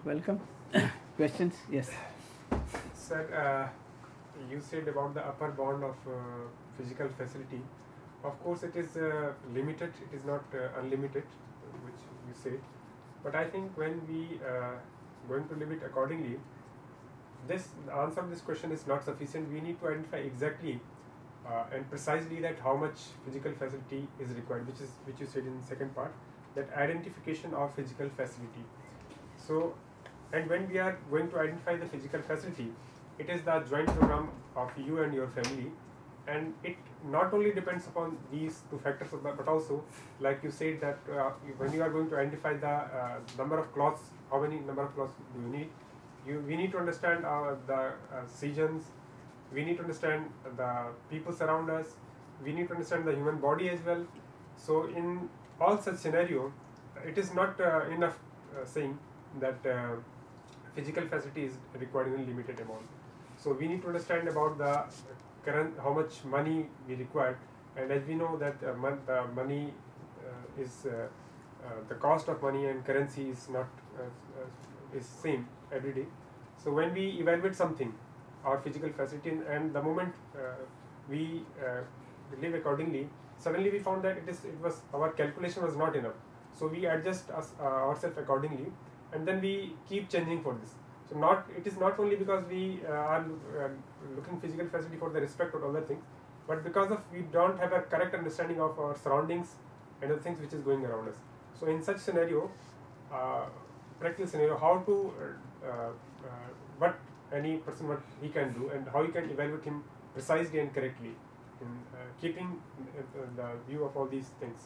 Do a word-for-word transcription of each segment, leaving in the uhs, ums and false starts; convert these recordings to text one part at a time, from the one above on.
welcome. Questions? Yes. Sir, uh, you said about the upper bound of uh, physical facility. Of course, it is uh, limited, it is not uh, unlimited, which you said. But I think when we uh, going to limit accordingly, this the answer of this question is not sufficient. We need to identify exactly uh, and precisely that how much physical facility is required, which is which you said in the second part, that identification of physical facility. So, and when we are going to identify the physical facility, it is the joint program of you and your family, and it not only depends upon these two factors, but also, like you said, that uh, when you are going to identify the uh, number of cloths, how many number of cloths do you need, you we need to understand uh, the uh, seasons, we need to understand the people around us, we need to understand the human body as well. So in all such scenario, it is not uh, enough uh, saying that uh, physical facility is required in a limited amount. So we need to understand about the current, how much money we require, and as we know that uh, mon the money uh, is uh, uh, the cost of money and currency is not uh, uh, is same every day. So when we evaluate something, our physical facility, and the moment uh, we uh, live accordingly, suddenly we found that it is it was our calculation was not enough. So we adjust us, uh, ourselves accordingly, and then we keep changing for this. So not it is not only because we uh, are uh, looking physical facility for the respect or other things, but because of we don't have a correct understanding of our surroundings and the things which is going around us. So in such scenario, uh, practical scenario, how to uh, uh, what any person what he can do and how you can evaluate him precisely and correctly in uh, keeping uh, the view of all these things.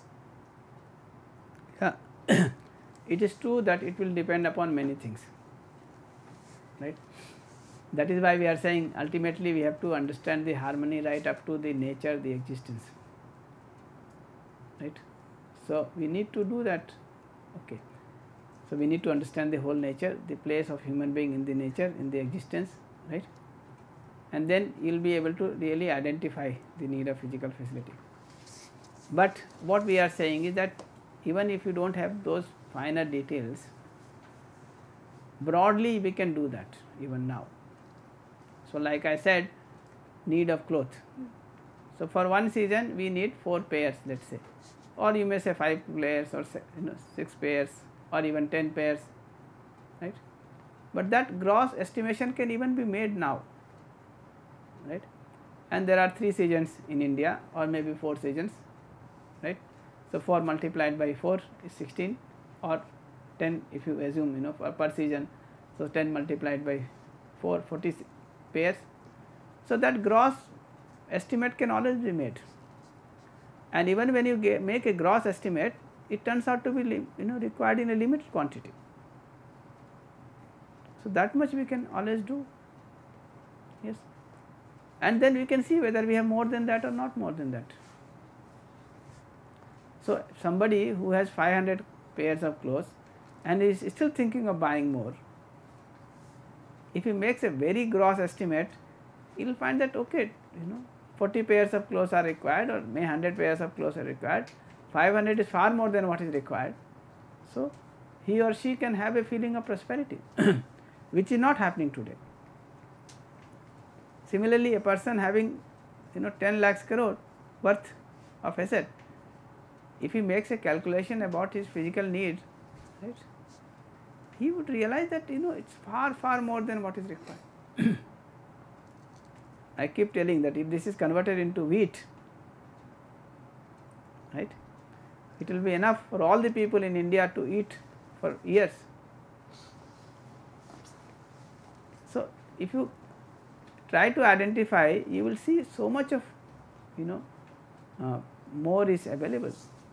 Yeah. It is true that it will depend upon many things, right? That is why we are saying ultimately we have to understand the harmony right up to the nature, the existence, right? So we need to do that. Okay. So we need to understand the whole nature, the place of human being in the nature, in the existence, right? And then you will be able to really identify the need of physical facility. But what we are saying is that even if you do not have those finer details, broadly we can do that even now. So like I said, need of cloth. So for one season we need four pairs, let us say, or you may say five pairs or you know six pairs or even ten pairs, right? But that gross estimation can even be made now, right? And there are three seasons in India, or maybe four seasons, right? So four multiplied by four is sixteen, or ten if you assume you know per, per season. So ten multiplied by four, forty pairs. So that gross estimate can always be made, and even when you get, make a gross estimate, it turns out to be you know required in a limited quantity. So that much we can always do, yes, and then we can see whether we have more than that or not more than that. So somebody who has five hundred pairs of clothes and is still thinking of buying more, if he makes a very gross estimate, he will find that okay, you know forty pairs of clothes are required, or may one hundred pairs of clothes are required, five hundred is far more than what is required. So he or she can have a feeling of prosperity which is not happening today. Similarly, a person having you know ten lakhs crore worth of asset, if he makes a calculation about his physical need, right, he would realize that you know it is far far more than what is required. I keep telling that if this is converted into wheat, right, it will be enough for all the people in India to eat for years. So if you try to identify, you will see so much of you know uh, more is available.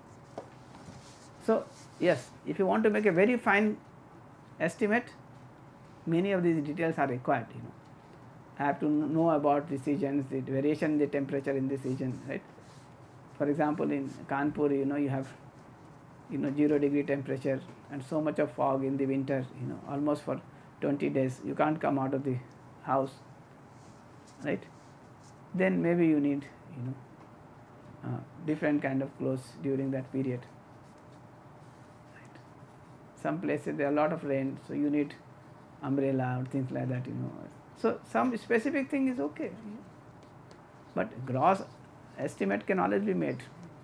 So yes, if you want to make a very fine estimate, many of these details are required. You know, I have to know about the seasons, the variation in the temperature in the season, right? For example, in Kanpur, you know, you have you know zero degree temperature and so much of fog in the winter. You know, almost for twenty days, you can't come out of the house, right? Then maybe you need you know uh, different kind of clothes during that period. Right? Some places there are a lot of rain, so you need umbrella or things like that, you know. So some specific thing is okay, but gross estimate can always be made.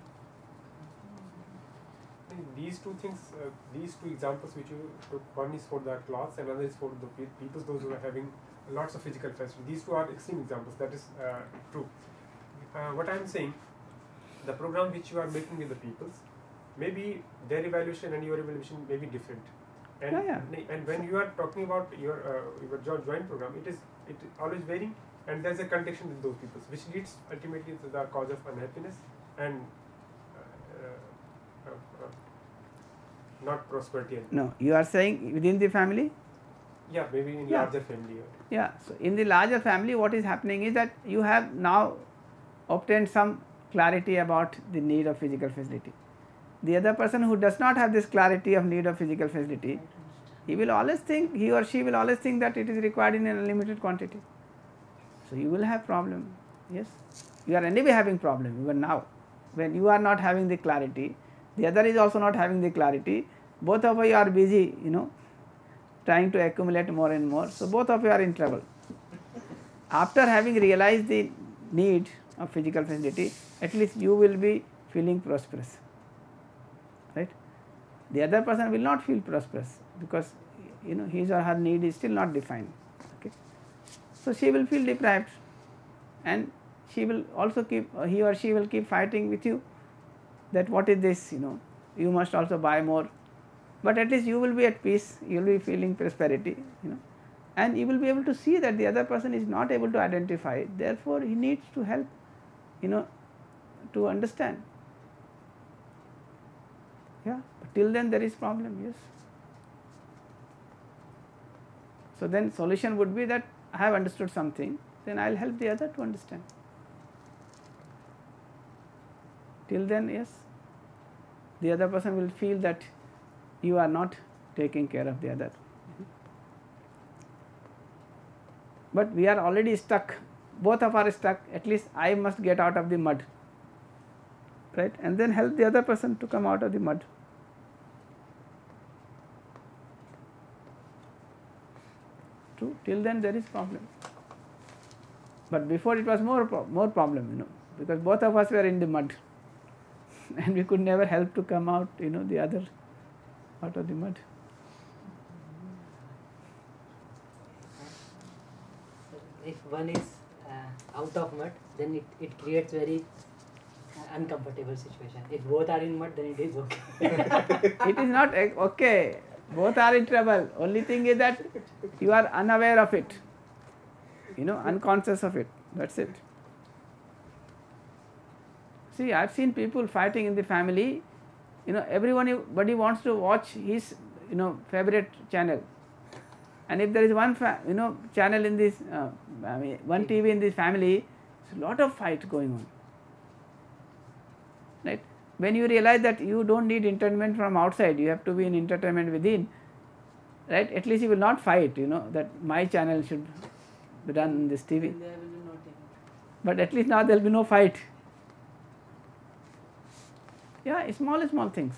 These two things, uh, these two examples which you took, one is for the cloths and another is for the pe- people, those who are having lots of physical facility. These two are extreme examples, that is uh, true. Uh, what I am saying, the program which you are making with the peoples, maybe their evaluation and your evaluation may be different. And, Yeah, yeah. and when you are talking about your, uh, your jo- joint program, it is it is always varying, and there is a connection with those peoples, which leads ultimately to the cause of unhappiness and uh, uh, uh, uh, not prosperity. No, you are saying within the family? Yeah, maybe in Yeah. larger family. Yeah, so in the larger family what is happening is that you have now obtained some clarity about the need of physical facility. The other person who does not have this clarity of need of physical facility, he will always think, he or she will always think that it is required in an unlimited quantity. So you will have problem, yes. You are anyway having problem even now. When you are not having the clarity, the other is also not having the clarity, both of you are busy, you know, trying to accumulate more and more. So both of you are in trouble. After having realized the need of physical facility, at least you will be feeling prosperous, right? The other person will not feel prosperous because, you know, his or her need is still not defined. Okay, so she will feel deprived, and she will also keep, uh, he or she will keep fighting with you that what is this, you know, you must also buy more. But at least you will be at peace, you will be feeling prosperity, you know, and you will be able to see that the other person is not able to identify it. Therefore, he needs to help, you know, to understand. Yeah, but till then there is problem, yes. So then solution would be that I have understood something, then I will help the other to understand. Till then, yes, the other person will feel that you are not taking care of the other. But we are already stuck, both of us are stuck, at least I must get out of the mud, right, and then help the other person to come out of the mud. True, till then there is problem. But before it was more, pro- more problem, you know, because both of us were in the mud and we could never help to come out, you know, the other out of the mud. If one is uh, out of mud, then it, it creates very uh, uncomfortable situation. If both are in mud, then it is okay. It is not eh, okay, both are in trouble. Only thing is that you are unaware of it, you know, unconscious of it, that's it. See, I have seen people fighting in the family, you know, everybody wants to watch his, you know, favorite channel. And if there is one, fa- you know, channel in this, uh, I mean, one T V in this family, there's a lot of fight going on, right? When you realize that you don't need entertainment from outside, you have to be in entertainment within, right? At least you will not fight, you know, that my channel should be run in this T V. But at least now there will be no fight. Yeah, small, small things.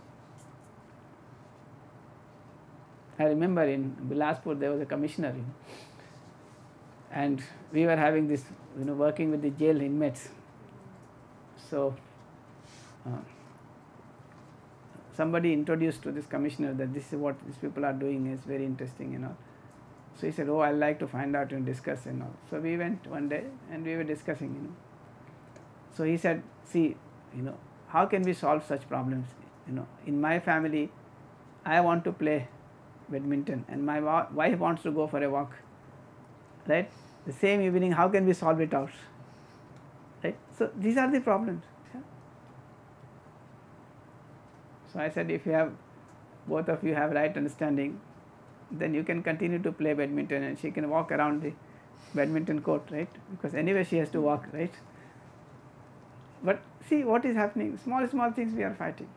I remember in Bilaspur there was a commissioner, you know, and we were having this, you know, working with the jail inmates. So uh, somebody introduced to this commissioner that this is what these people are doing, is very interesting, you know. So he said, oh, I would like to find out and discuss and all. So we went one day and we were discussing, you know. So he said, see, you know, how can we solve such problems? You know, in my family, I want to play badminton and my wa- wife wants to go for a walk, right? The same evening, how can we solve it out, right? So these are the problems. Yeah? So I said, if you have, both of you have right understanding, then you can continue to play badminton and she can walk around the badminton court, right? Because anyway she has to walk, right? But see what is happening, small, small things we are fighting.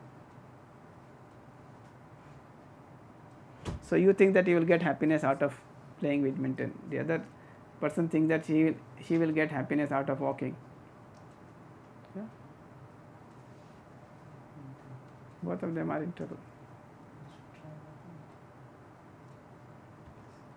So you think that you will get happiness out of playing badminton. The other person thinks that she will, she will get happiness out of walking. Yeah? Both of them are in trouble.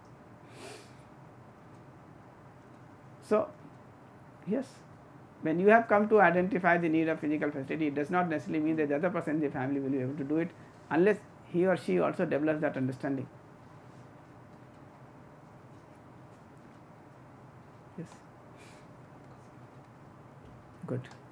So, yes, when you have come to identify the need of physical facility, it does not necessarily mean that the other person in the family will be able to do it, unless he or she also develops that understanding. Yes. Good.